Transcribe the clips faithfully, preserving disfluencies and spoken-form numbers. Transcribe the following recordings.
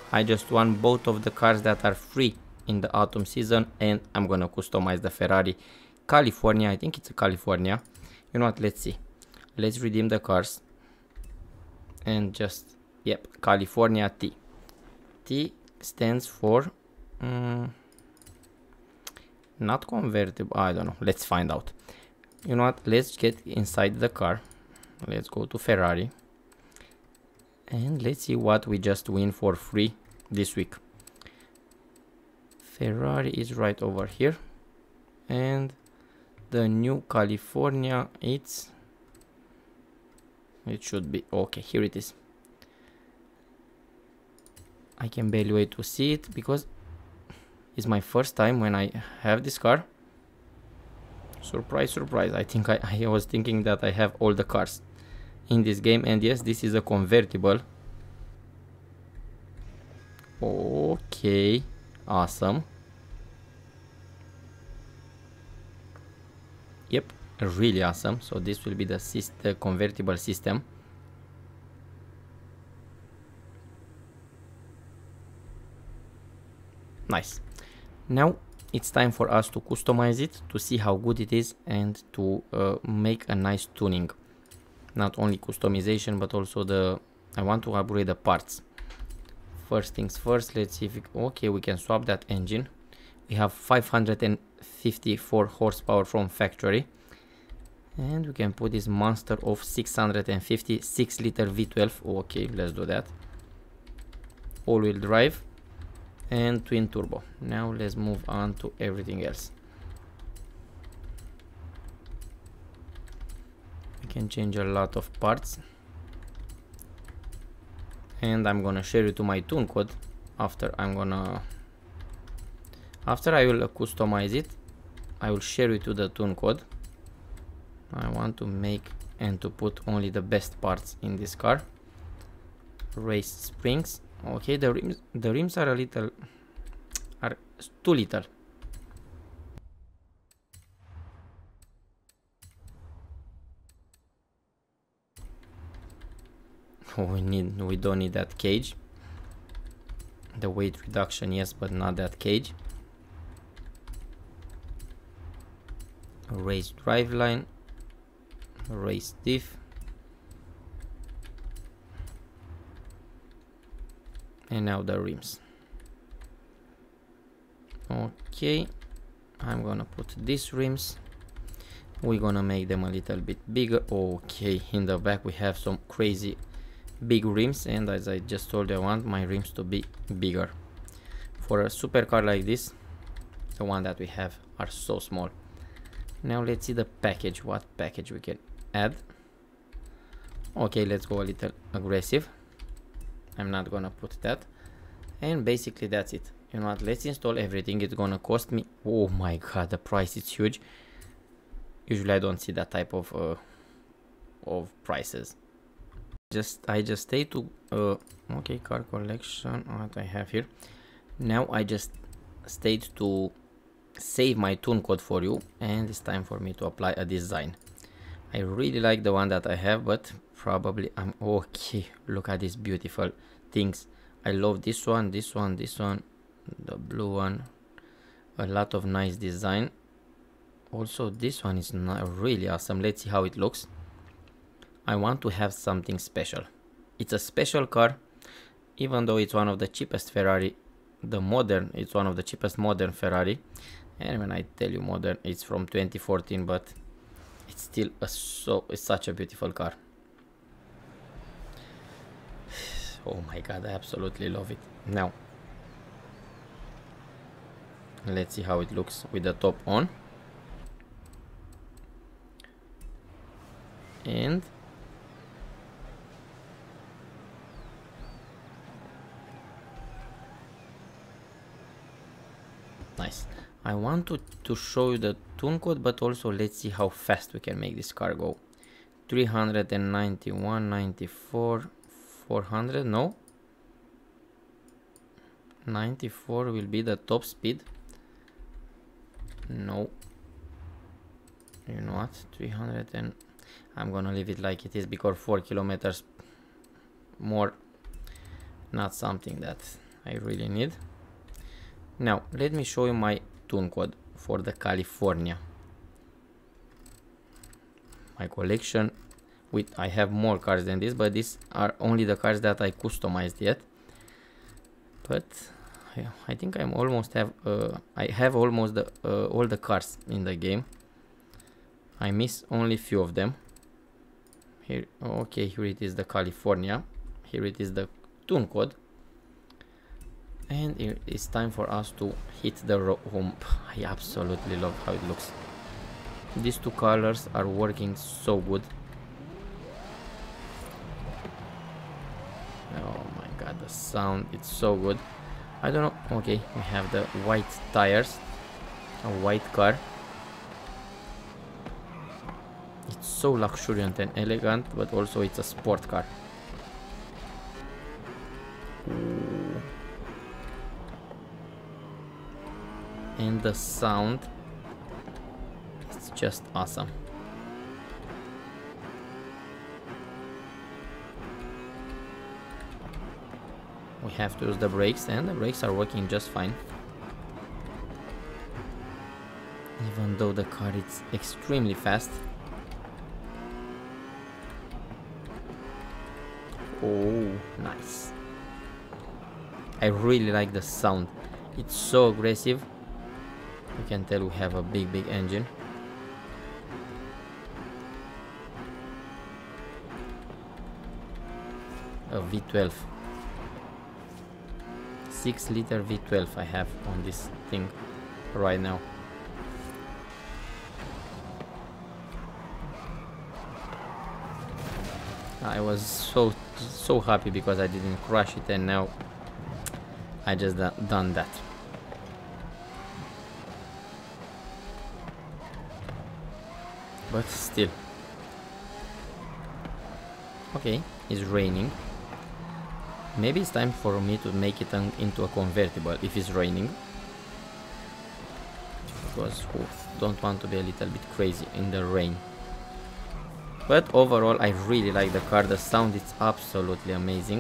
I just want both of the cars that are free in the autumn season, and I'm gonna customize the Ferrari California. I think it's a California. You know what, let's see. Let's redeem the cars and just, yep, California T. T stands for um, not convertible, I don't know, let's find out. You know what, let's get inside the car. Let's go to Ferrari and let's see what we just win for free this week. Ferrari is right over here, and the new California, it's it should be okay. Here it is. I can barely wait to see it because it's my first time when I have this car. Surprise, surprise. I think I, I was thinking that I have all the cars in this game, and yes, this is a convertible. Okay, awesome. Yep, really awesome. So this will be the, the convertible system. Nice. Now it's time for us to customize it, to see how good it is, and to uh, make a nice tuning. Not only customization, but also the I want to upgrade the parts. First things first, let's see if we, okay, we can swap that engine. We have five hundred fifty-four horsepower from factory, and we can put this monster of six hundred fifty six liter V twelve. Okay, let's do that. All-wheel drive and twin turbo. Now let's move on to everything else. We can change a lot of parts, and I'm gonna share it to my tune code after I'm gonna after I will uh, customize it. I will share it to the tune code. I want to make and to put only the best parts in this car. Race springs. Okay, the rims the rims are a little are too little. we need we don't need that cage. The weight reduction, yes, but not that cage. Race driveline, race diff, and now the rims. Okay, I'm gonna put these rims. We're gonna make them a little bit bigger. Okay, in the back we have some crazy big rims, and as I just told you, I want my rims to be bigger. For a supercar like this, the one that we have are so small. Now let's see the package, what package we can add. Okay, let's go a little aggressive. I'm not gonna put that, and basically that's it. You know what, let's install everything. It's gonna cost me, oh my god, the price is huge. Usually I don't see that type of uh, of prices. Just I just stay to uh, okay, car collection, what I have here. Now I just stayed to save my tune code for you, and it's time for me to apply a design. I really like the one that I have, but probably I'm okay. Look at these beautiful things. I love this one, this one, this one, the blue one. A lot of nice design. Also this one is not really awesome. Let's see how it looks. I want to have something special. It's a special car, even though it's one of the cheapest Ferrari. The modern, it's one of the cheapest modern Ferrari. And when I tell you modern, it's from twenty fourteen, but it's still a so it's such a beautiful car. Oh my god, I absolutely love it. Now let's see how it looks with the top on. And nice. I want to, to show you the tune code, but also let's see how fast we can make this car go. three ninety-one, ninety-four, four hundred, no? ninety-four will be the top speed. No. You know what? three hundred, and I'm gonna leave it like it is, because four kilometers more, not something that I really need. Now let me show you my tune code for the California. My collection with I have more cars than this, but these are only the cars that I customized yet. But yeah, I think I'm almost have uh, I have almost the, uh, all the cars in the game. I miss only few of them. Here, okay, here it is the California. Here it is the tune code. And it is time for us to hit the road. Oh, I absolutely love how it looks. These two colors are working so good. Oh my god, the sound, it's so good. I don't know. Okay, we have the white tires, a white car. It's so luxuriant and elegant, but also it's a sport car. Ooh. And the sound, it's just awesome. We have to use the brakes, and the brakes are working just fine. Even though the car is extremely fast. Oh, nice. I really like the sound. It's so aggressive. You can tell we have a big, big engine. A V twelve. six liter V twelve I have on this thing right now. I was so so happy because I didn't crash it, and now I just done that. But still. Okay, it's raining. Maybe it's time for me to make it an, into a convertible if it's raining. Because who don't want to be a little bit crazy in the rain. But overall, I really like the car. The sound is absolutely amazing.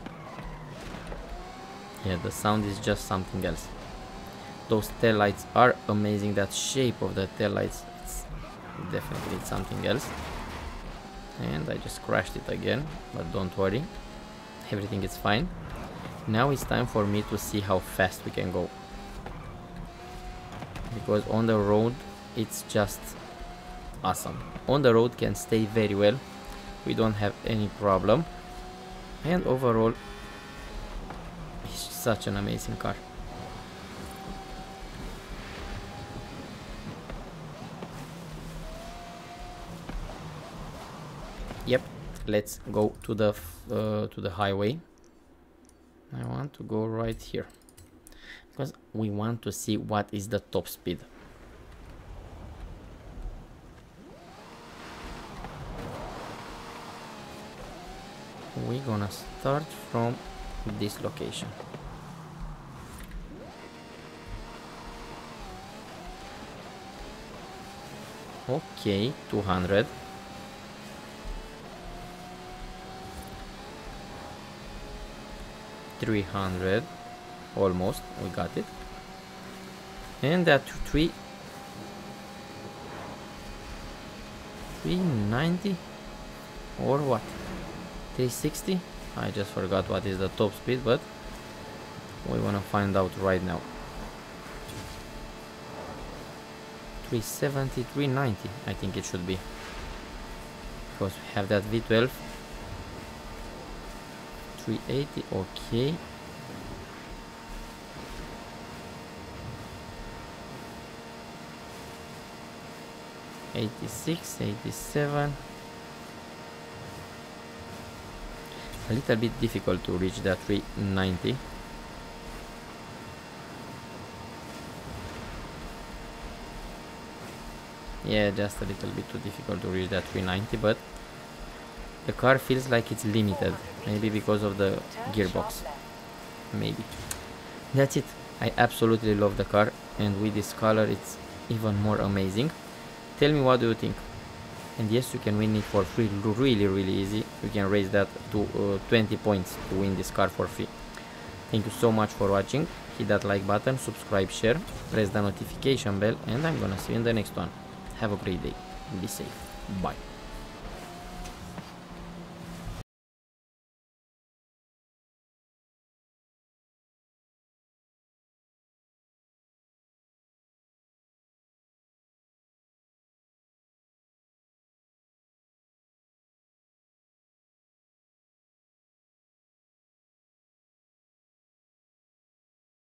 Yeah, the sound is just something else. Those tail lights are amazing. That shape of the tail lights, it's definitely something else. And I just crashed it again, but don't worry, everything is fine. Now it's time for me to see how fast we can go, because on the road it's just awesome. On the road can stay very well, we don't have any problem, and overall it's such an amazing car. Yep, let's go to the uh, to the highway. I want to go right here because we want to see what is the top speed. We're gonna start from this location. Okay, two hundred. three hundred, almost, we got it. And that three three ninety or what, three sixty. I just forgot what is the top speed, but we want to find out right now. three seventy, three ninety, I think it should be, because we have that V twelve. three eighty, okay. eighty-six, eighty-seven. A little bit difficult to reach that three ninety. Yeah, just a little bit too difficult to reach that three ninety, but the car feels like it's limited, maybe because of the gearbox, maybe. That's it. I absolutely love the car, and with this color it's even more amazing. Tell me, what do you think? And yes, you can win it for free, really really easy. You can raise that to uh, twenty points to win this car for free. Thank you so much for watching. Hit that like button, subscribe, share, press the notification bell, and I'm gonna see you in the next one. Have a great day. Be safe. Bye.